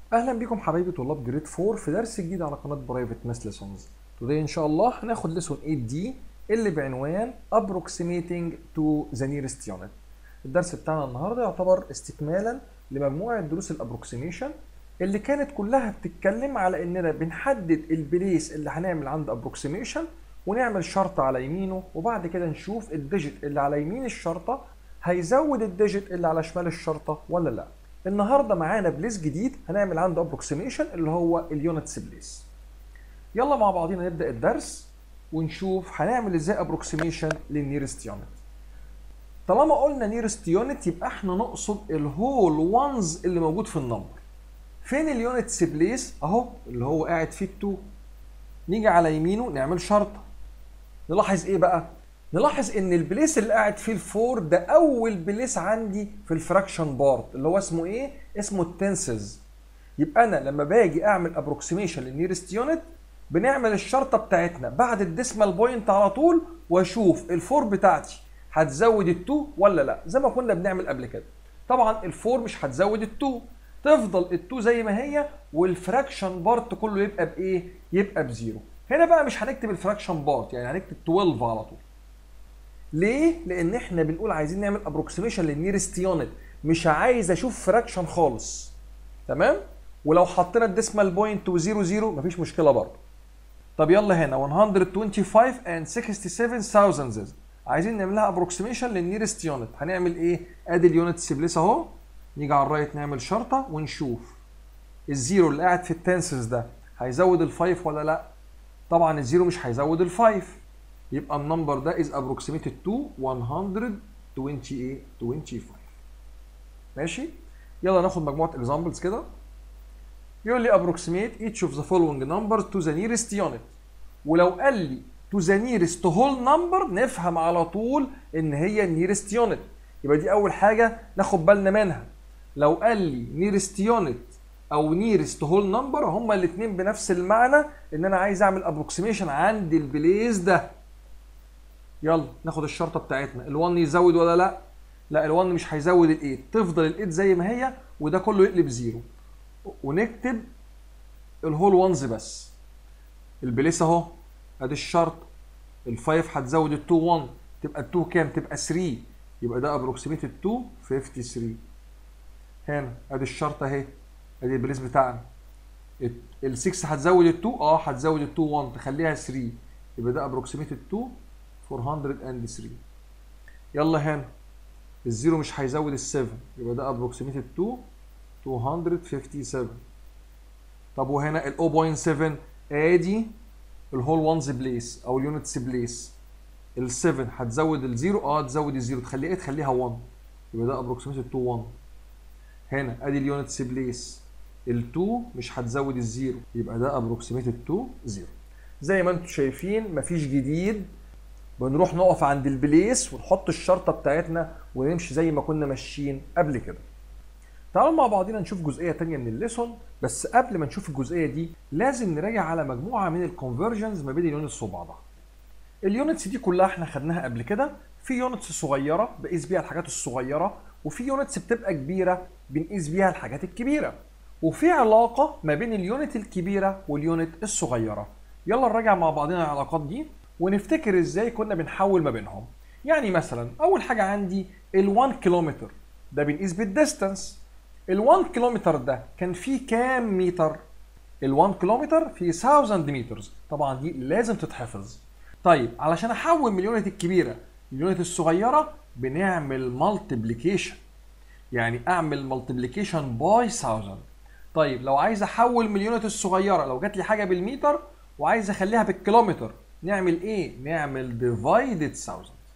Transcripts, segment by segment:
اهلا بكم حبايبي طلاب جريد 4 في درس جديد على قناه برايفت ماس ليسونز. توداي ان شاء الله هناخد ليسون 8 دي اللي بعنوان approximating to the nearest unit. الدرس بتاعنا النهارده يعتبر استكمالا لمجموعه دروس الابروكسيميشن اللي كانت كلها بتتكلم على اننا بنحدد البليس اللي هنعمل عنده ابروكسيميشن ونعمل شرطه على يمينه، وبعد كده نشوف الديجيت اللي على يمين الشرطه هيزود الديجيت اللي على شمال الشرطه ولا لا. النهارده معانا بليس جديد هنعمل عنده ابروكسيميشن اللي هو اليونتس بليس. يلا مع بعضينا نبدا الدرس ونشوف هنعمل ازاي ابروكسيميشن للنيرست يونت. طالما قلنا نيرست يونت يبقى احنا نقصد الهول وانز اللي موجود في النمبر. فين اليونتس بليس؟ اهو اللي هو قاعد فيه ال2. نيجي على يمينه نعمل شرطه. نلاحظ ايه بقى؟ نلاحظ ان البليس اللي قاعد فيه ال4 ده اول بليس عندي في الفراكشن بارت اللي هو اسمه ايه؟ اسمه التنسز. يبقى انا لما باجي اعمل ابروكسيميشن للنيرست يونت بنعمل الشرطه بتاعتنا بعد الديسمال بوينت على طول، واشوف الفور بتاعتي هتزود ال2 ولا لا، زي ما كنا بنعمل قبل كده. طبعا الفور مش هتزود ال2، تفضل ال2 زي ما هي والفراكشن بارت كله يبقى بايه؟ يبقى بزيرو. هنا بقى مش هنكتب الفراكشن بارت، يعني هنكتب 12 على طول. ليه؟ لان احنا بنقول عايزين نعمل ابروكسيميشن للنيرست يونت، مش عايز اشوف فراكشن خالص. تمام؟ ولو حطينا الديسمال بوينت و0 0 مفيش مشكله برضه. طب يلا هنا 125 and 67 thousandths عايزين نعملها ابروكسيميشن للنيرست يونت، هنعمل ايه؟ ادي اليونتس بليس اهو. نيجي على الرايت نعمل شرطه ونشوف الزيرو اللي قاعد في التنسز ده هيزود الفايف ولا لا؟ طبعا الزيرو مش هيزود الفايف، يبقى النمبر ده is approximated to 125. ماشي؟ يلا ناخد مجموعة examples كده. يقول لي approximate each of the following numbers to the nearest unit. ولو قال لي to the nearest whole number نفهم على طول ان هي nearest unit، يبقى دي اول حاجة ناخد بالنا منها. لو قال لي nearest unit او nearest whole number هما الاتنين بنفس المعنى، ان انا عايز اعمل approximation عند البليس ده. يلا ناخد الشرطه بتاعتنا. ال1 يزود ولا لا؟ لا، ال1 مش هيزود ال8، تفضل ال8 زي ما هي وده كله يقلب زيرو، ونكتب الهول وانز بس. البليس اهو ادي الشرط. ال5 هتزود ال2 1 تبقى ال2 كام؟ تبقى 3، يبقى ده ابروكسيميتد تو 53. هنا ادي الشرط اهي، ادي البليس بتاعنا. ال6 هتزود ال2 هتزود ال2 1 تخليها 3، يبقى ده ابروكسيميتد تو 403. يلا هنا الزيرو مش هيزود ال7، يبقى ده ابروكسيميتد تو 257. طب وهنا ال 0.7 ادي الهول وانز بليس او اليونتس بليس. ال7 هتزود الزيرو، تزود الزيرو تخليها ايه؟ تخليها 1، يبقى ده ابروكسيميتد تو 1. هنا ادي اليونتس بليس. ال2 مش هتزود الزيرو، يبقى ده ابروكسيميتد تو 0. زي ما انتم شايفين مفيش جديد، بنروح نقف عند البليس ونحط الشرطه بتاعتنا ونمشي زي ما كنا ماشيين قبل كده. تعالوا مع بعضينا نشوف جزئيه تانية من الليسون، بس قبل ما نشوف الجزئيه دي لازم نراجع على مجموعه من الكونفرجنز ما بين اليونتس وبعضها. اليونتس دي كلها احنا خدناها قبل كده، في يونتس صغيره بقيس بيها الحاجات الصغيره، وفي يونتس بتبقى كبيره بنقيس بيها الحاجات الكبيره، وفي علاقه ما بين اليونت الكبيره واليونت الصغيره. يلا نراجع مع بعضنا العلاقات دي ونفتكر ازاي كنا بنحول ما بينهم. يعني مثلا اول حاجه عندي ال1 كيلومتر ده بنقيس بالديستانس. ال1 كيلومتر ده كان فيه كام متر؟ ال1 كيلومتر فيه 1000 مترز، طبعا دي لازم تتحفظ. طيب علشان احول من اليونت الكبيره لليونت الصغيره بنعمل مالتيبليكيشن، يعني اعمل مالتيبليكيشن باي 1000. طيب لو عايز احول من اليونت الصغيره، لو جات لي حاجه بالمتر وعايز اخليها بالكيلومتر، نعمل ايه؟ نعمل ديفايدد 1000.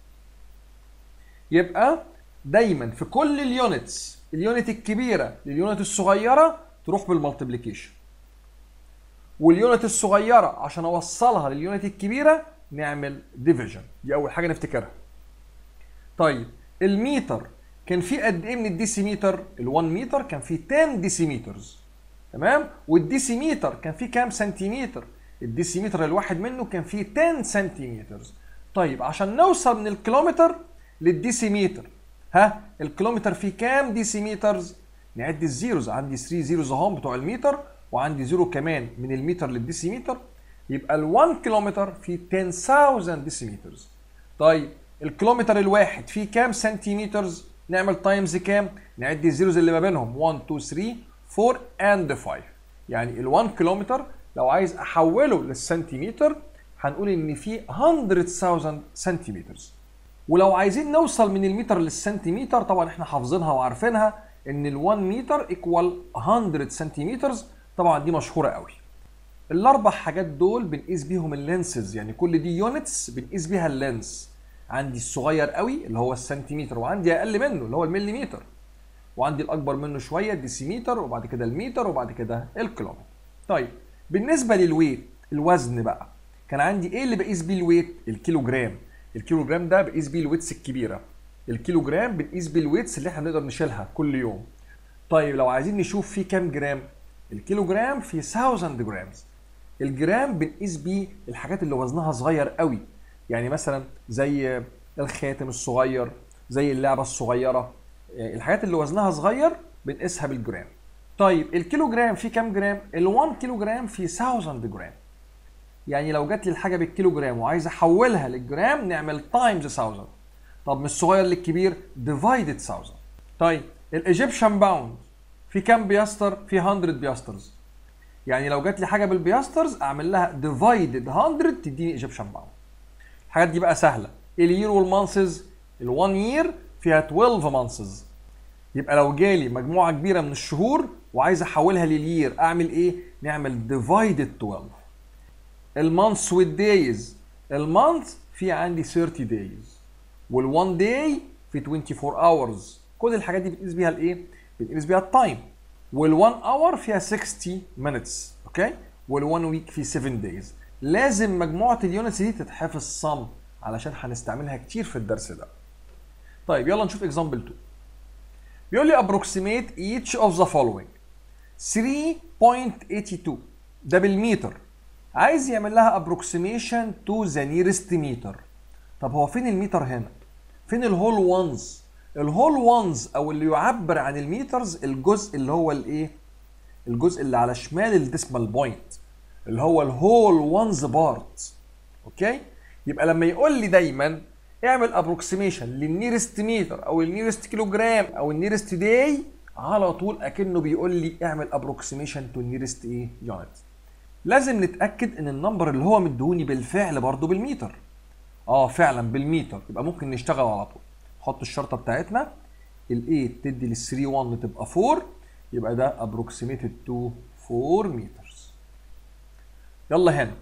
يبقى دايما في كل اليونتس، اليونت الكبيره لليونت الصغيره تروح بالمالتيبليكيشن، واليونت الصغيره عشان اوصلها لليونت الكبيره نعمل ديفيجن. دي اول حاجه نفتكرها. طيب المتر كان فيه قد ايه من الديسيمتر؟ ال1 متر كان فيه 10 ديسيمترز، تمام؟ والديسيمتر كان فيه كام سنتيمتر؟ الديسيمتر الواحد منه كان فيه 10 سنتيمترز. طيب عشان نوصل من الكيلومتر للديسيمتر، الكيلومتر فيه كام ديسيمترز؟ نعد الزيروز، عندي 3 زيروز اهم بتوع المتر، وعندي زيرو كمان من المتر للديسيمتر، يبقى ال1 كيلومتر فيه 10000 ديسيمترز. طيب الكيلومتر الواحد فيه كام سنتيمترز؟ نعمل تايمز كام؟ نعد الزيروز اللي ما بينهم 1 2 3 4 and 5. يعني ال1 كيلومتر لو عايز احوله للسنتيمتر هنقول ان فيه 100,000 سنتيمترز. ولو عايزين نوصل من المتر للسنتيمتر طبعا احنا حافظينها وعارفينها ان ال1 متر ايكوال 100 سنتيمترز، طبعا دي مشهوره قوي. الاربع حاجات دول بنقيس بيهم اللينسز، يعني كل دي يونتس بنقيس بيها اللينس. عندي الصغير قوي اللي هو السنتيمتر، وعندي اقل منه اللي هو المليمتر، وعندي الاكبر منه شويه الديسيمتر، وبعد كده المتر، وبعد كده الكيلومتر. طيب بالنسبه للويت، الوزن بقى، كان عندي ايه اللي بقيس بيه الويت؟ الكيلو جرام. الكيلو جرام ده بقيس بيه الويتس الكبيره. الكيلو جرام بنقيس بيه الويتس اللي احنا بنقدر نشيلها كل يوم. طيب لو عايزين نشوف فيه كام جرام، الكيلو جرام فيه 1000 جرامز. الجرام بنقيس بيه الحاجات اللي وزنها صغير قوي، يعني مثلا زي الخاتم الصغير، زي اللعبه الصغيره، الحاجات اللي وزنها صغير بنقيسها بالجرام. طيب الكيلو جرام فيه كام جرام؟ ال1 كيلو جرام فيه 1000 جرام. يعني لو جات لي الحاجه بالكيلو جرام وعايز احولها للجرام نعمل تايمز 1000. طب من الصغير للكبير ديفايدد 1000. طيب الايجيبشن باوند في كام بياستر؟ في 100 بياسترز. يعني لو جات لي حاجه بالبياسترز اعمل لها ديفايدد 100 تديني ايجيبشن باوند. الحاجات دي بقى سهله. اليير والمانسز، ال1 يير فيها 12 مانسز، يبقى لو جالي مجموعه كبيره من الشهور وعايز احولها لليير اعمل ايه؟ نعمل ديفايدد 12. المانث والدايز، المانث في عندي 30 دايز، وال1 داي في 24 اورز. كل الحاجات دي بنقيس بيها الايه؟ بنقيس بيها التايم. وال1 اور فيها 60 minutes، اوكي؟ وال1 ويك فيه 7 دايز. لازم مجموعه اليونتس دي تتحفظ صم علشان هنستعملها كتير في الدرس ده. طيب يلا نشوف اكزامبل 2. بيقول لي approximate each of the following. 3.82 ده بالمتر، عايز يعمل لها approximation to the nearest meter. طب هو فين المتر هنا؟ فين الهول وانز؟ الهول وانز او اللي يعبر عن الميترز الجزء اللي هو الايه؟ الجزء اللي على شمال الديسمال بوينت اللي هو الهول وانز بارت. اوكي؟ يبقى لما يقول لي دايما اعمل ابروكسيميشن للنيرست متر او النيرست كيلو جرام او النيرست داي، على طول اكنه بيقول لي اعمل ابروكسيميشن تو النيرست ايه؟ يونت. لازم نتاكد ان النمبر اللي هو مديهوني بالفعل برضه بالمتر. فعلا بالمتر، يبقى ممكن نشتغل على طول. نحط الشرطه بتاعتنا، ال8 تدي لل3 1 تبقى 4، يبقى ده approximated to 4 meters. يلا هنا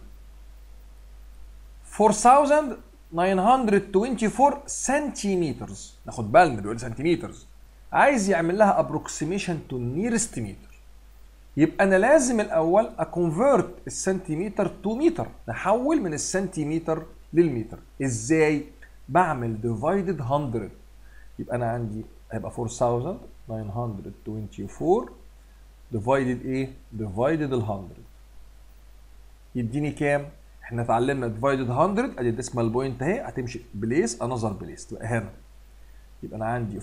4924 سنتيمترز، ناخد بالنا بيقول سنتيمترز، عايز يعمل لها approximation to nearest meter. يبقى انا لازم الاول اكونفيرت السنتيمتر تو متر، نحول من السنتيمتر للمتر. ازاي؟ بعمل ديفايدد 100. يبقى انا عندي هيبقى 4924 ديفايدد ايه؟ ديفايدد ال 100 يديني كام؟ احنا اتعلمنا ديفايدد 100 ادي الديسمال بوينت اهي، هتمشي بليس انذر بليس تبقى هنا. يبقى انا عندي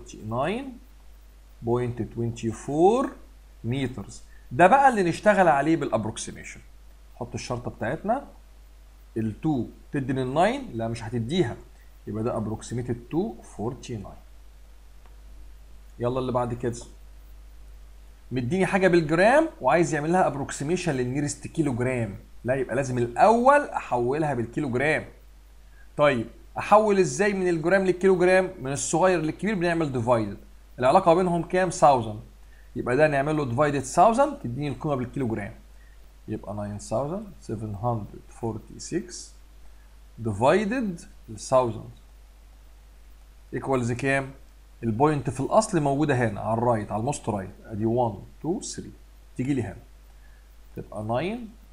49.24 مترز. ده بقى اللي نشتغل عليه بالابروكسيميشن. نحط الشرطه بتاعتنا، ال2 تدي لل9، لا مش هتديها، يبقى ده ابروكسيميتد تو 49. يلا اللي بعد كده، مديني حاجه بالجرام وعايز يعمل لها ابروكسيميشن للنيرست كيلو جرام، لا يبقى لازم الاول احولها بالكيلو جرام. طيب احول ازاي من الجرام للكيلو جرام؟ من الصغير للكبير بنعمل ديفايدد. العلاقه بينهم كام؟ 1000. يبقى ده نعمل له ديفايدد 1000 تديني القيمه بالكيلو جرام. يبقى 9746 ديفايدد 1000 ايكوالز كام؟ البوينت في الاصل موجوده هنا على الرايت، على الموست رايت، ادي 1 2 3، تيجي لي هنا تبقى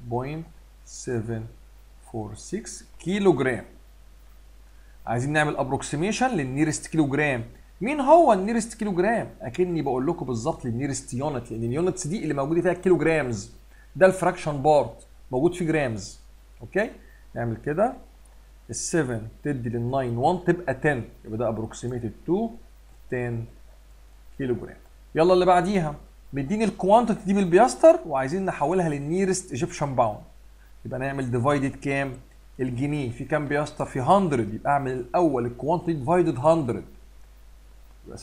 9.746 كيلو جرام. عايزين نعمل ابروكسيميشن للنيرست كيلو جرام. مين هو النيرست كيلو جرام؟ اكني بقول لكم بالظبط للنيرست يونت، لان اليونتس دي اللي موجوده فيها الكيلو جرامز، ده الفراكشن بارت موجود فيه جرامز. اوكي؟ نعمل كده، ال7 تدي لل9 1 تبقى 10، يبقى ده ابروكسيميتد تو 10 كيلو جرام. يلا اللي بعديها، مديني الكوانتيتي دي بالبياستر وعايزين نحولها للنيرست ايجيبشن باوند. يبقى نعمل ديفايدد كام؟ الجنيه في كام بياستر؟ في 100. يبقى اعمل الاول الكوانتيتي ديفايدد 100. يبقى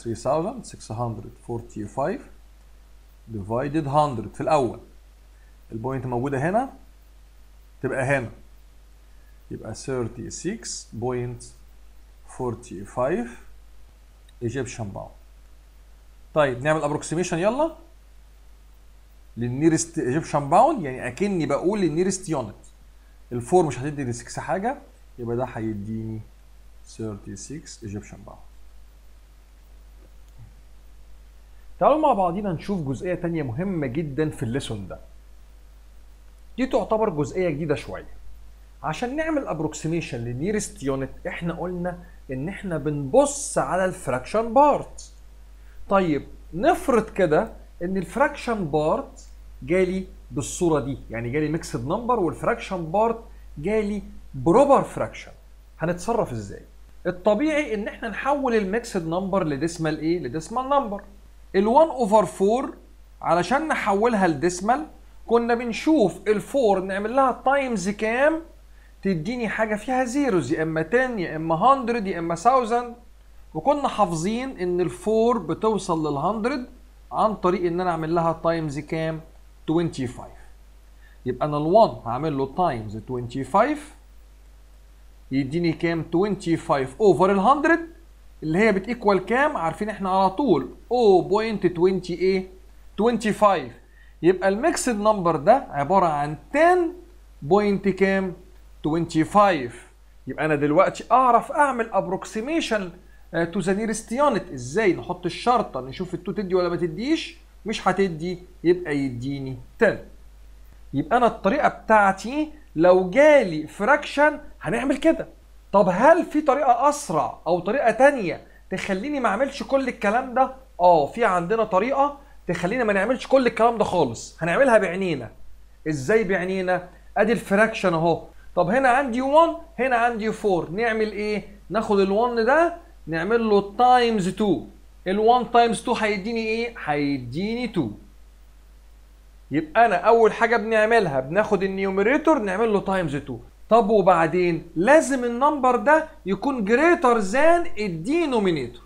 3645 ديفايدد 100 في الاول. البوينت موجوده هنا تبقى هنا. يبقى 36.45 ايجيبشن باوند. طيب نعمل ابروكسيميشن يلا للنيرست ايجيبشن باوند، يعني اكني بقول للنيرست يونت. الفور مش هتدي 6 حاجه، يبقى ده هيديني 36 ايجيبشن باوند. تعالوا مع بعضينا نشوف جزئيه ثانيه مهمه جدا في الليسون ده. دي تعتبر جزئيه جديده شويه. عشان نعمل ابروكسيميشن للنيرست يونت احنا قلنا ان احنا بنبص على الفراكشن بارت. طيب نفرض كده ان الفراكشن بارت جالي بالصوره دي، يعني جالي ميكسد نمبر والفراكشن بارت جالي بروبر فراكشن. هنتصرف ازاي؟ الطبيعي ان احنا نحول الميكسد نمبر لديسمال ايه؟ لديسمال نمبر. ال1/4 علشان نحولها لديسمال كنا بنشوف ال4 نعمل لها تايمز كام تديني حاجه فيها زيروز، يا اما 10 يا اما 100 يا اما 1000. وكنا حافظين ان ال4 بتوصل لل100 عن طريق ان انا اعمل لها تايمز كام؟ 25. يبقى انا ال1 هعمل له تايمز 25 يديني كام؟ 25 اوفر ال100 اللي هي بتيكوال كام؟ عارفين احنا على طول 0.20 ايه؟ 25. يبقى الميكسد نمبر ده عباره عن 10 بوينت كام؟ 25. يبقى انا دلوقتي اعرف اعمل ابروكسيميشن تو ذا نيرست يونت. ازاي؟ نحط الشرطه نشوف ال2 تدي ولا ما تديش. مش هتدي يبقى يديني 10. يبقى انا الطريقه بتاعتي لو جالي فراكشن هنعمل كده. طب هل في طريقه اسرع او طريقه تانية تخليني ما اعملش كل الكلام ده؟ في عندنا طريقه تخلينا ما نعملش كل الكلام ده خالص. هنعملها بعينينا. ازاي بعينينا؟ ادي الفراكشن اهو. طب هنا عندي 1 هنا عندي 4. نعمل ايه؟ ناخد ال1 ده نعمل له تايمز 2. ال1 تايمز 2 هيديني ايه؟ هيديني 2. يبقى انا اول حاجه بنعملها بناخد النيوميريتور نعمل له تايمز 2. طب وبعدين لازم النمبر ده يكون جريتر ذان الدينومينيتور.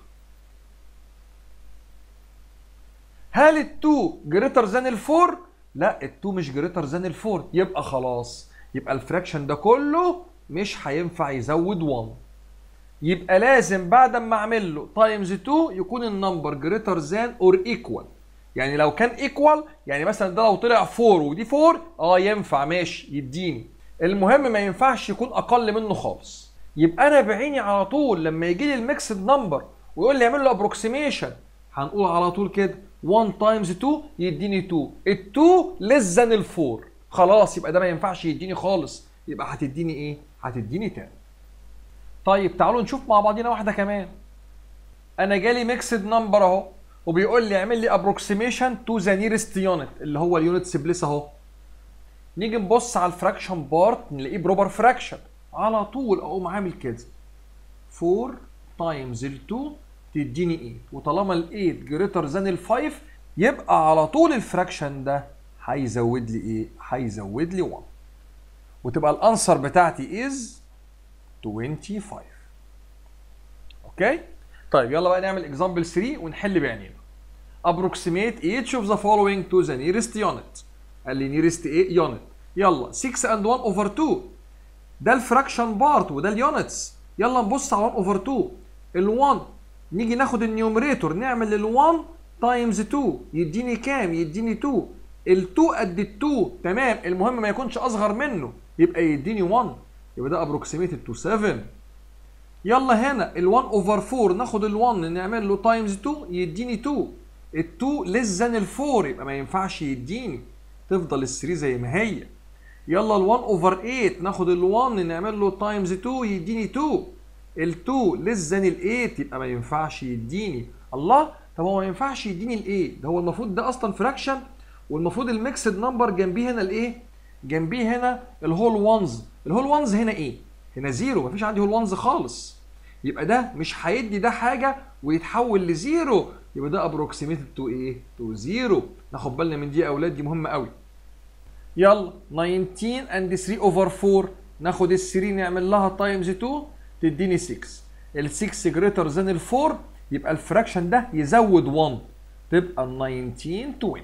هل ال2 جريتر ذان ال4؟ لا، ال2 مش جريتر ذان ال4. يبقى خلاص، يبقى الفراكشن ده كله مش هينفع يزود 1. يبقى لازم بعد ما اعمل له تايمز 2 يكون النمبر جريتر ذان اور ايكوال. يعني لو كان ايكوال، يعني مثلا ده لو طلع 4 ودي 4 ينفع ماشي يديني. المهم ما ينفعش يكون اقل منه خالص. يبقى انا بعيني على طول لما يجي لي الميكسد نمبر ويقول لي اعمل له ابروكسيميشن هنقول على طول كده 1 تايمز 2 يديني 2. ال2 ليس ذان ال4. خلاص يبقى ده ما ينفعش يديني خالص. يبقى هتديني ايه؟ هتديني 10. طيب تعالوا نشوف مع بعضينا واحده كمان. انا جالي ميكسد نمبر اهو وبيقول لي اعمل لي ابروكسيميشن تو ذا نيرست يونت اللي هو اليونتس بليس اهو. نيجي نبص على الفراكشن بارت نلاقيه بروبر فراكشن. على طول اقوم عامل كده 4 تايمز ال2 تديني 8. وطالما ال8 جريتر ذان ال5 يبقى على طول الفراكشن ده هيزود لي ايه؟ هيزود لي 1. وتبقى الانسر بتاعتي از 25. اوكي؟ طيب يلا بقى نعمل اكزامبل 3 ونحل بعينينا. approximate each of the following to the nearest unit. قال لي nearest ايه؟ unit. يلا 6 and 1 over 2. ده الفراكشن بارت وده اليونتس. يلا نبص على 1 over 2. ال1 نيجي ناخد النيوميريتور نعمل ال1 تايمز 2 يديني كام؟ يديني 2. ال2 قد ال2 تمام. المهم ما يكونش اصغر منه يبقى يديني 1. يبقى ده approximated to 7. يلا هنا ال1 over 4 ناخد ال1 نعمل له تايمز 2 يديني 2. ال2 ليس ذان ال4 يبقى ما ينفعش يديني. تفضل ال3 زي ما هي. يلا ال1 over 8 ناخد ال1 نعمل له تايمز 2 يديني 2. ال2 ليس ذان ال8 يبقى ما ينفعش يديني. الله، طب هو ما ينفعش يديني ال8؟ ده هو المفروض ده اصلا فراكشن والمفروض الميكسد نمبر جنبيه هنا الايه؟ جنبيه هنا الهول وانز. الهول وانز هنا ايه؟ هنا زيرو، مفيش عندي هول وانز خالص. يبقى ده مش هيدي ده حاجه ويتحول لزيرو، يبقى ده ابروكسيميتد تو ايه؟ تو زيرو. ناخد بالنا من دي يا اولاد، دي مهمه قوي. يلا 19 and 3 over 4، ناخد ال 3 نعمل لها تايمز 2 تديني 6. ال 6 greater than ال 4، يبقى الفراكشن ده يزود 1 تبقى 19 20.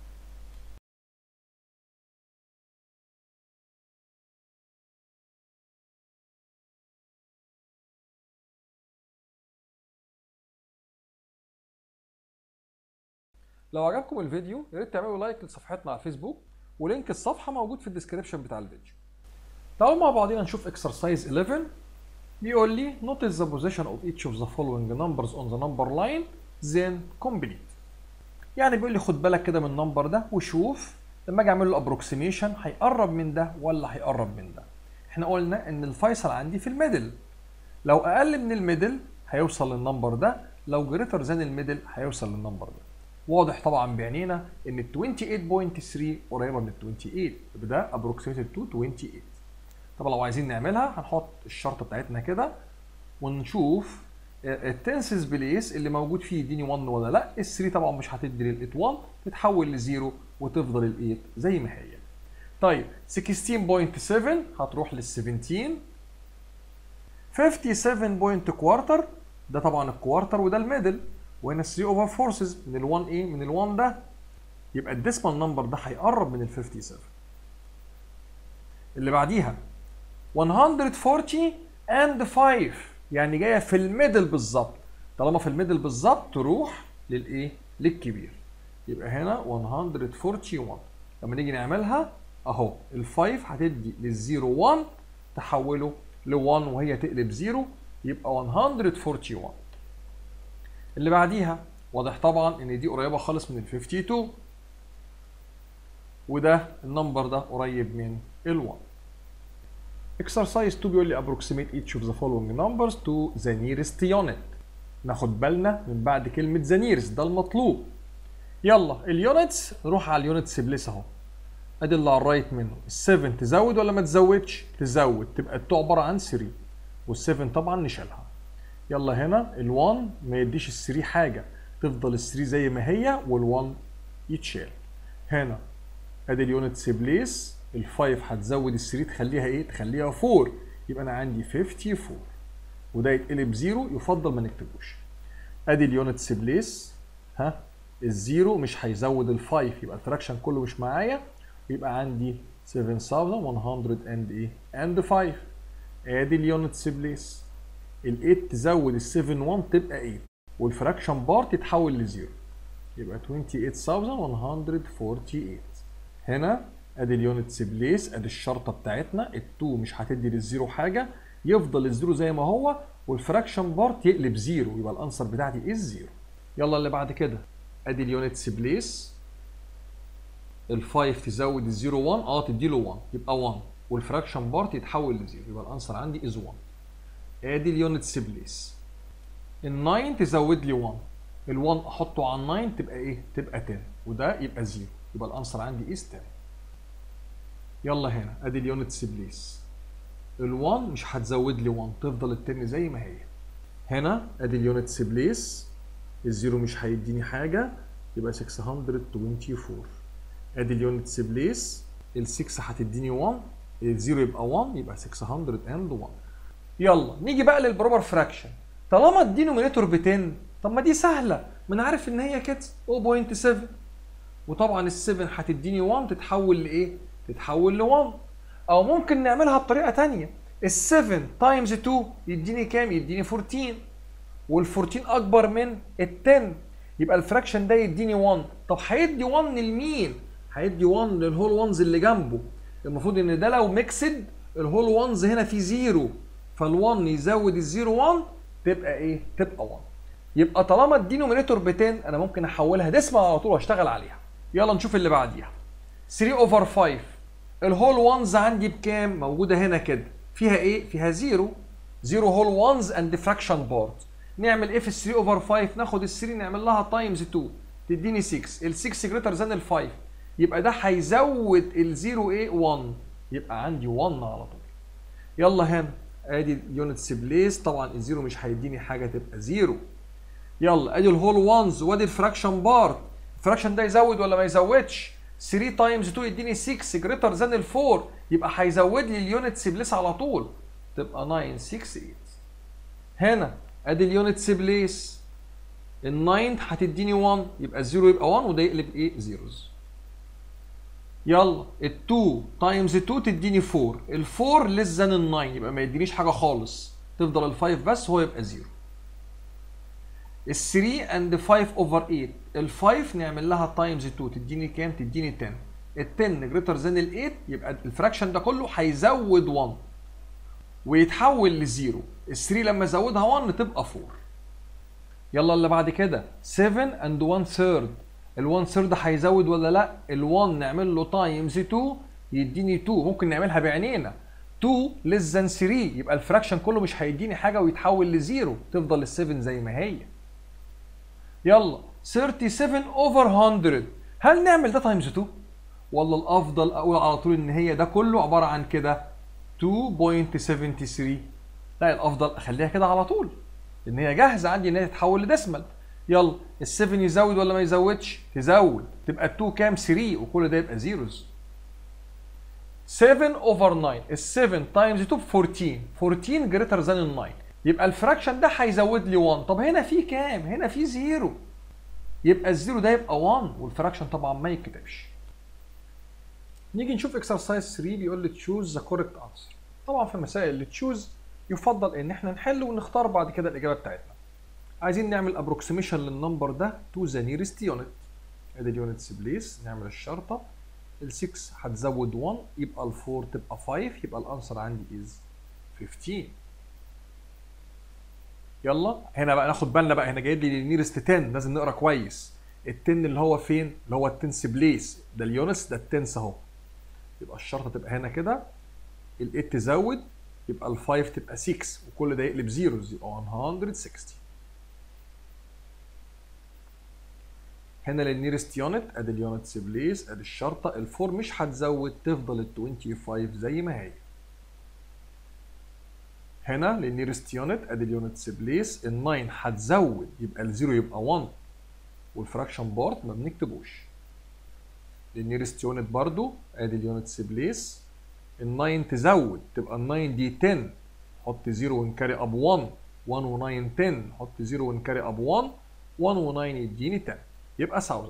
لو عجبكم الفيديو يا ريت تعملوا لايك لصفحتنا على الفيسبوك، ولينك الصفحه موجود في الديسكربشن بتاع الفيديو. تعالوا مع بعضينا نشوف اكسرسايز 11. بيقول لي notice the position of each of the following numbers on the number line then complete. يعني بيقول لي خد بالك كده من النمبر ده وشوف لما اجي اعمل له ابروكسيميشن هيقرب من ده ولا هيقرب من ده. احنا قلنا ان الفيصل عندي في الميدل، لو اقل من الميدل هيوصل للنمبر ده، لو جريتر ذان الميدل هيوصل للنمبر ده. واضح طبعا بعينينا ان ال 28.3 قريبه من ال 28، يبقى ده ابروكسيميتد تو 28. طب لو عايزين نعملها هنحط الشرطه بتاعتنا كده ونشوف التنسز بليس اللي موجود فيه يديني 1 ولا لا. ال 3 طبعا مش هتدي لل 1، تتحول لزيرو وتفضل ال 8 زي ما هي. طيب 16.7 هتروح لل 17. 57 بوينت كوارتر، ده طبعا الكوارتر وده الميدل، وهنا 3 اوفر فورسز من ال1 ايه؟ من ال1 ده، يبقى الديسمال نمبر ده هيقرب من ال 57. اللي بعديها 140 and 5، يعني جايه في الميدل بالظبط. طالما في الميدل بالظبط تروح للايه؟ للكبير. يبقى هنا 141. لما نيجي نعملها اهو ال5 هتدي للزيرو 1 تحوله ل1 وهي تقلب 0، يبقى 141. اللي بعديها واضح طبعا ان دي قريبه خالص من ال 52، وده النمبر ده قريب من ال1. Exercise 2 بيقول لي approximate each of the following numbers to the nearest unit. ناخد بالنا من بعد كلمة the nearest، ده المطلوب. يلا اليونتس نروح على اليونتس بليس اهو. ادي اللي على الرايت منه، ال7 تزود ولا ما تزودش؟ تزود، تبقى ال2 عبارة عن 3، وال7 طبعا نشيلها. يلا هنا ال1 ما يديش ال3 حاجة، تفضل ال3 زي ما هي وال1 يتشال. هنا ادي اليونتس بليس، ال5 هتزود ال3 تخليها ايه؟ تخليها 4، يبقى انا عندي 54، وده يتقلب 0، يفضل ما نكتبوش. ادي اليونتس بليس، ها الزيرو مش هيزود ال5، يبقى الفراكشن كله مش معايا، ويبقى عندي 7105. ادي اليونتس بليس، ال8 تزود ال7 1 تبقى 8، والفراكشن بارت يتحول لزيرو، يبقى 28148. هنا ادي اليونتس بليس، ادي الشرطه بتاعتنا، ال2 مش هتدي للزيرو حاجه، يفضل الزيرو زي ما هو، والفراكشن بارت يقلب زيرو، يبقى الانسر بتاعتي ايه؟ الزيرو. يلا اللي بعد كده ادي اليونتس بليس، ال5 تزود الزيرو 1 تدي له 1 يبقى 1، والفراكشن بارت يتحول لزيرو، يبقى الانسر عندي از 1. ادي اليونتس بليس، ال9 تزود لي 1، ال1 احطه على ال9 تبقى ايه؟ تبقى 10، وده يبقى 0، يبقى الانسر عندي از 10. يلا هنا ادي اليونتس بليس، ال1 مش هتزود لي 1، تفضل ال10 زي ما هي. هنا ادي اليونتس بليس، الزيرو مش هيديني حاجه، يبقى 624. ادي اليونتس بليس، ال6 هتديني 1، الزيرو يبقى 1، يبقى 601. يلا نيجي بقى للبروبر فراكشن. طالما الدينومينيتور ب 10، طب ما دي سهله، ما انا عارف ان هي كده 0.7، وطبعا ال7 هتديني 1 تتحول لايه؟ تتحول ل1. او ممكن نعملها بطريقه ثانيه، ال7 تايمز 2 يديني كام؟ يديني 14، وال14 اكبر من ال10، يبقى الفراكشن ده يديني 1. طب هيدي 1 لمين؟ هيدي 1 للهول وانز اللي جنبه. المفروض ان ده لو ميكسد الهول وانز هنا في 0، فال1 يزود ال0 1 تبقى ايه؟ تبقى 1. يبقى طالما الدينومينيتور ب 10 انا ممكن احولها ديسمال على طول واشتغل عليها. يلا نشوف اللي بعديها. 3 اوفر 5، الهول وانز عندي بكام؟ موجوده هنا كده، فيها ايه؟ فيها 0 هول وانز اند فراكشن بارت. نعمل ايه في ال 3 اوفر 5؟ ناخد ال 3 نعمل لها تايمز 2 تديني 6، ال 6 جريتر ذان ال 5، يبقى ده هيزود ال 0 ايه؟ 1، يبقى عندي 1 على طول. يلا هنا ادي اليونتس بليس، طبعا الزيرو مش هيديني حاجه تبقى زيرو. يلا ادي الهول وانز وادي الفراكشن بارت، الفراكشن ده يزود ولا ما يزودش؟ 3 تايمز 2 يديني 6 جريتر ذان ال 4، يبقى هيزود لي اليونتس بليس على طول، تبقى 9 6 8. هنا ادي اليونتس بليس، ال 9 هتديني 1، يبقى الزيرو يبقى 1 وده يقلب ايه؟ زيروز. يلا ال 2 تايمز 2 تديني 4، ال 4 ليس ذان ال 9 يبقى ما يدينيش حاجه خالص، تفضل ال 5 بس هو يبقى زيرو. ال 3 اند 5 اوفر 8، ال 5 نعمل لها تايمز 2 تديني كام؟ تديني 10، ال 10 جريتر ذان ال 8 يبقى الفراكشن ده كله هيزود 1 ويتحول لزيرو، ال 3 لما ازودها 1 تبقى 4. يلا اللي بعد كده 7 اند 1 ثيرد، ال 1 ثيرد هيزود ولا لا؟ ال 1 نعمل له تايمز 2 يديني 2، ممكن نعملها بعينينا 2 ليس ذان 3، يبقى الفراكشن كله مش هيديني حاجه ويتحول لزيرو، تفضل ال 7 زي ما هي. يلا 37 اوفر 100، هل نعمل ده تايمز 2 ولا الافضل اقول على طول ان هي ده كله عباره عن كده 2.73؟ لا الافضل اخليها كده على طول لان هي جاهزه عندي ان هي تتحول لديسمال. يلا ال 7 يزود ولا ما يزودش؟ تزود، تبقى 2 كام؟ 3، وكل ده يبقى زيروز. 7 اوفر 9، ال 7 تايمز 2 ب 14، 14 جريتر ذان ال 9، يبقى الفراكشن ده هيزود لي 1. طب هنا في كام؟ هنا في زيرو، يبقى الزيرو ده يبقى 1 والفراكشن طبعا ما يتكتبش. نيجي نشوف اكسرسايز 3، بيقول لي تشوز ذا كوريكت انسر. طبعا في مسائل اللي تشوز يفضل ان احنا نحل ونختار بعد كده الاجابه بتاعتنا. عايزين نعمل ابروكسيميشن للنمبر ده تو ذا نيرست يونت. ادي اليونتس بليس، نعمل الشرطه، ال 6 هتزود 1 يبقى ال 4 تبقى 5، يبقى الانسر عندي از 15. يلا هنا بقى ناخد بالنا بقى، هنا جايب لي النيرست 10، لازم نقرا كويس. ال 10 اللي هو فين؟ اللي هو التنس بليس، ده اليونتس، ده التنس اهو. يبقى الشرطه تبقى هنا كده، ال 8 تزود يبقى ال 5 تبقى 6، وكل ده يقلب زيروز يبقى 160. هنا للنيرست يونت، ادي اليونتس بليس، ادي الشرطه، ال 4 مش هتزود، تفضل ال 25 زي ما هي. هنا للنيرست يونت، ادي اليونتس بليس، ال 9 هتزود يبقى الزيرو يبقى 1 والفراكشن بارت ما بنكتبوش. للنيرست يونت برضو ادي اليونتس بليس، ال 9 تزود تبقى ال 9 دي 10، حط 0 ونكاري اب 1، 1 و9 10، حط 0 ونكاري اب 1، 1 و9 يديني 10، يبقى 1000.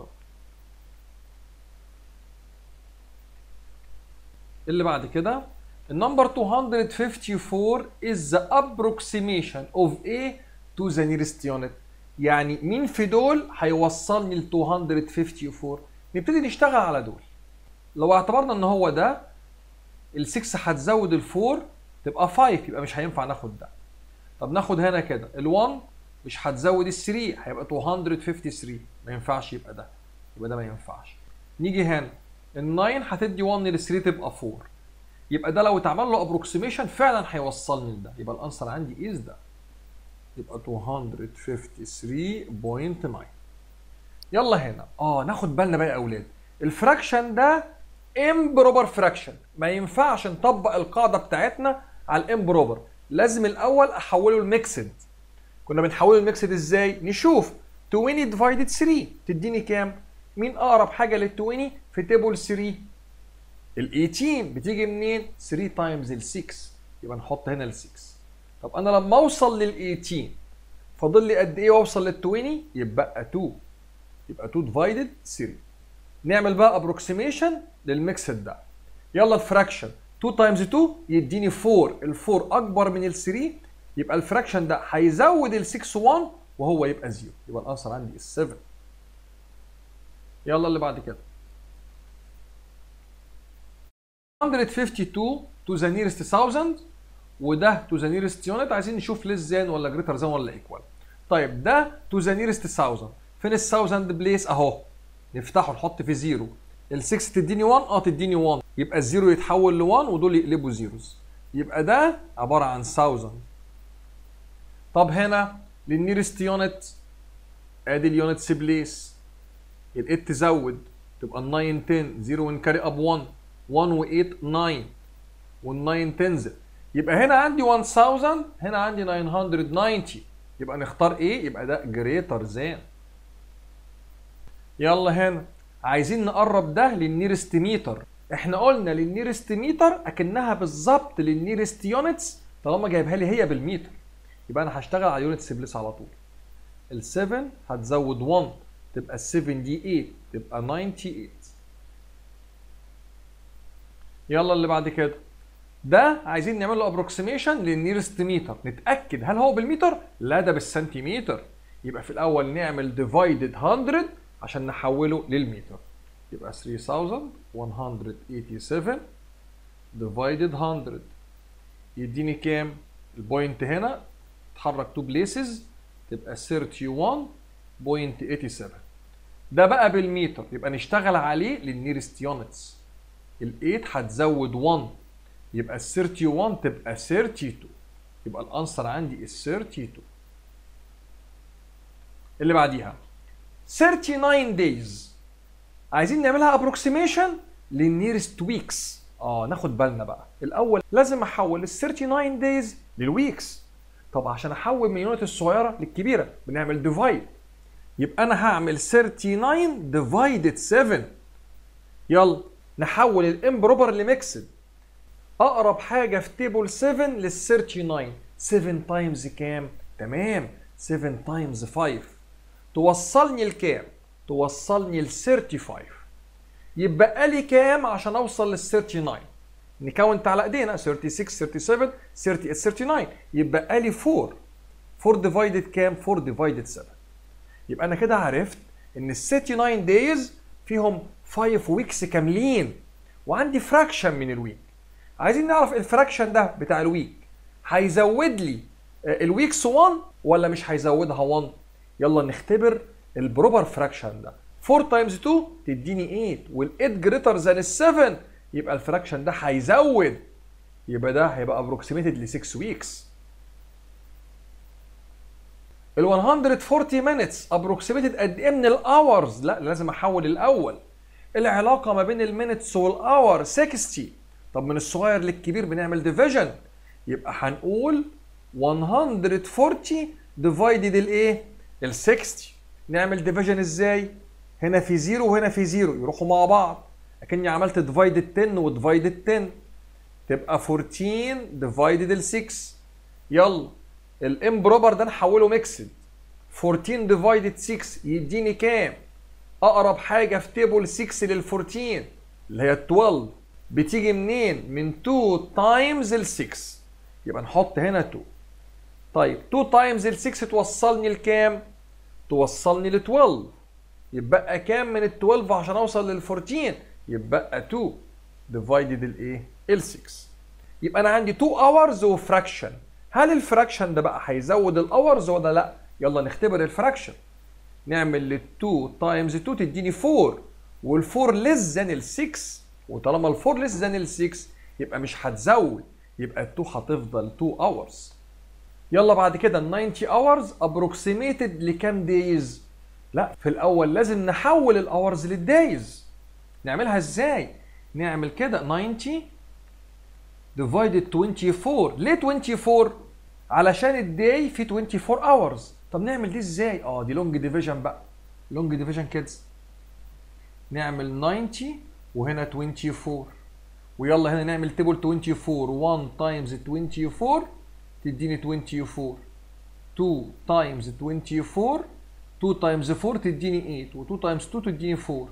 اللي بعد كده النمبر 254 is the approximation of A to the nearest unit. يعني مين في دول هيوصلني ل 254؟ نبتدي نشتغل على دول. لو اعتبرنا ان هو ده، ال 6 هتزود ال 4 تبقى 5، يبقى مش هينفع ناخد ده. طب ناخد هنا كده ال 1 مش هتزود ال 3، هيبقى 253، ما ينفعش يبقى ده، يبقى ده ما ينفعش. نيجي هنا ال 9 هتدي 1 لل 3 تبقى 4، يبقى ده لو اتعمل له ابروكسيميشن فعلا هيوصلني لده، يبقى الانسر عندي از ده، يبقى 253.9. يلا هنا ناخد بالنا بقى يا اولاد، الفراكشن ده امبروبر فراكشن، ما ينفعش نطبق القاعده بتاعتنا على الامبروبر، لازم الاول احوله لميكسد. كنا بنحوله لميكسد ازاي؟ نشوف 20 ديفايدد 3 تديني كام؟ مين اقرب حاجه لل 20 في تيبل 3؟ ال 18 بتيجي منين؟ 3 تايمز ال 6، يبقى نحط هنا ال 6. طب انا لما اوصل لل 18 فاضل لي قد ايه واوصل لل 20؟ يبقى 2، يبقى 2 ديفايدد 3. نعمل بقى ابروكسيميشن للميكسد ده. يلا الفراكشن 2 تايمز 2 يديني 4، ال 4 اكبر من ال 3، يبقى الفراكشن ده هيزود ال 6 1 وهو يبقى 0، يبقى الانسر عندي ال 7. يلا اللي بعد كده 152 to the nearest 1000 وده to the nearest unit، عايزين نشوف less than ولا greater than ولا equal. طيب ده to the nearest 1000، فين ال 1000 بليس اهو، نفتحه نحط في 0، ال 6 تديني 1 تديني 1، يبقى الزيرو يتحول ل 1 ودول يقلبوا زيروز، يبقى ده عباره عن 1000. طب هنا للنيرست يونت، ادي اليونتس بليس، ال 8 تزود تبقى ال 9 10، 0 ونكاري اب 1، 1 و 8 9 وال 9 تنزل، يبقى هنا عندي 1000، هنا عندي 990. يبقى نختار ايه؟ يبقى ده greater than. يلا هنا عايزين نقرب ده للنيرست ميتر. احنا قلنا للنيرست ميتر اكنها بالظبط للنيرست يونتس طالما جايبها لي هي بالمتر. يبقى انا هشتغل على يونتس بليس على طول. ال7 هتزود 1 تبقى ال 7 دي 8 تبقى 98. يلا اللي بعد كده ده عايزين نعمل له ابروكسيميشن للنيرست ميتر، نتاكد هل هو بالمتر؟ لا ده بالسنتيمتر. يبقى في الاول نعمل ديفايدد 100 عشان نحوله للمتر. يبقى 3187 ديفايدد 100 يديني كام؟ البوينت هنا اتحرك 2 بليسز تبقى 31.87. ده بقى بالمتر، يبقى نشتغل عليه للنيرست يونتس. ال8 هتزود 1 يبقى ال 31 تبقى 32. يبقى الانسر عندي ال 32. اللي بعديها 39 days عايزين نعملها ابروكسيميشن للنيرست ويكس. ناخد بالنا بقى الاول لازم احول ال 39 days للويكس. طب عشان احول من اليونت الصغيره للكبيره بنعمل ديفايد. يبقى انا هعمل 39 ديفايدد 7. يلا نحول الامبروبر لميكسد. اقرب حاجه في تيبل 7 لل 39. 7 تايمز كام؟ تمام 7 تايمز 5 توصلني لكام؟ توصلني ل 35. يبقى لي كام عشان اوصل لل 39؟ نكاونت على ايدينا 36 37 38 39. يبقى لي 4. 4 ديفايدد كام؟ 4 ديفايدد 7. يبقى انا كده عرفت ان ال 39 دايز فيهم 5 ويكس كاملين وعندي فراكشن من الويك. عايزين نعرف الفراكشن ده بتاع الويك هيزود لي الويكس 1 ولا مش هيزودها 1؟ يلا نختبر البروبر فراكشن ده. 4 تايمز 2 تديني 8 وال8 جريتر ذان ال7 يبقى الفراكشن ده هيزود. يبقى ده هيبقى ابروكسيميتد ل 6 ويكس. ال 140 minutes ابروكسيميتد قد ايه من الاورز؟ لا لازم احول الاول. العلاقه ما بين المينتس والاور 60. طب من الصغير للكبير بنعمل ديفيجن. يبقى هنقول 140 ديفايدد الايه؟ ال 60. نعمل ديفيجن ازاي؟ هنا في 0 وهنا في 0 يروحوا مع بعض. اكني عملت ديفايدد 10 وديفايدد 10 تبقى 14 ديفايدد ال 6. يلا الامبروبر ده نحوله ميكسد. 14 ديفايدد 6 يديني كام؟ اقرب حاجه في تيبل 6 لل 14 اللي هي 12 بتيجي منين؟ من 2 تايمز ال 6. يبقى نحط هنا 2. طيب 2 تايمز ال 6 توصلني لكام؟ توصلني ل 12. يبقى كام من ال 12 عشان اوصل لل 14؟ يبقى 2 ديفايدد الايه؟ ال 6. يبقى انا عندي 2 اورز وفراكشن. هل الفراكشن ده بقى هيزود الاورز ولا لا؟ يلا نختبر الفراكشن. نعمل ال 2 تايمز 2 تديني 4 وال 4 ليس ذان ال 6. وطالما ال 4 ليس ذان ال 6 يبقى مش هتزود. يبقى ال 2 هتفضل 2 اورز. يلا بعد كده ال 90 اورز ابروكسيميتد لكام دايز؟ لا في الاول لازم نحول الاورز للدايز. نعملها ازاي؟ نعمل كده 90 ديفايدد 24. ليه 24؟ علشان الداي فيه 24 اورز. طب نعمل دي ازاي؟ دي لونج ديفيجن بقى. لونج ديفيجن كده نعمل 90 وهنا 24 ويلا هنا نعمل تيبل 24. 1 تايمز 24 تديني 24. 2 تايمز 24 2 تايمز 4 تديني 8 و2 تايمز 2 تديني 4.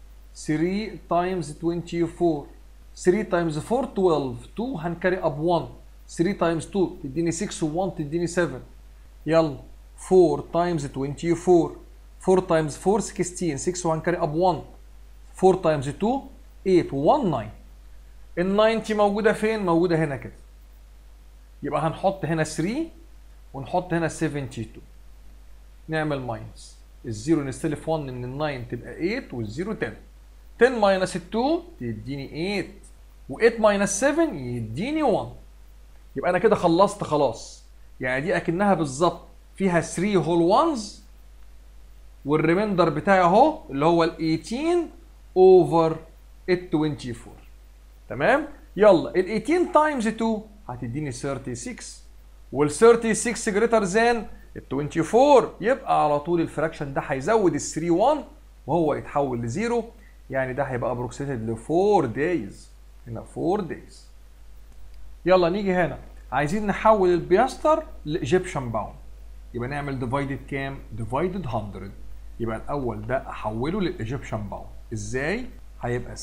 3 تايمز 24 3 تايمز 4 12. 2 هنكاري اب 1. 3 تايمز 2 تديني 6 و1 تديني 7. يلا 4 تايمز 24 4 تايمز 4 16. 6 وهنكاري اب 1. 4 تايمز 2 8 و1 9. ال 90 موجوده فين؟ موجوده هنا كده. يبقى هنحط هنا 3 ونحط هنا 72. نعمل ماينس. الزيرو نستلف 1 من ال 9 تبقى 8 والزيرو 10. 10 ماينس 2 تديني 8 و8 ماينس 7 يديني 1. يبقى انا كده خلصت خلاص. يعني دي اكنها بالظبط فيها 3 هول وانز والريميندر بتاعي اهو اللي هو ال 18 اوفر ال 24. تمام؟ يلا ال 18 تايمز 2 هتديني 36 وال 36 جريتر ذان ال 24 يبقى على طول الفراكشن ده هيزود ال 3 1 وهو يتحول لزيرو يعني ده هيبقى ابروكسيتد ل 4 دايز هنا 4 دايز. يلا نيجي هنا عايزين نحول البياستر لايجيبشن باوند يبقى نعمل ديفايدد كام؟ ديفايدد 100 يبقى الاول ده احوله للايجيبشن باوند ازاي؟ هيبقى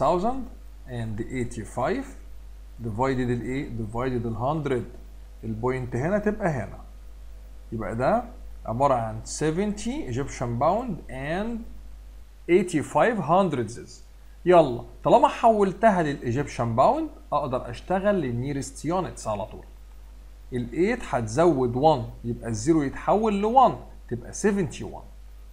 7085 ديفايدد الايه؟ ديفايدد ال 100 البوينت هنا تبقى هنا يبقى ده عباره عن 70 ايجيبشن باوند اند 85 هندردز. يلا طالما حولتها للايجيبشن باوند اقدر اشتغل للنيرست يونتس على طول. ال 8 هتزود 1 يبقى الزيرو يتحول ل 1 تبقى 71.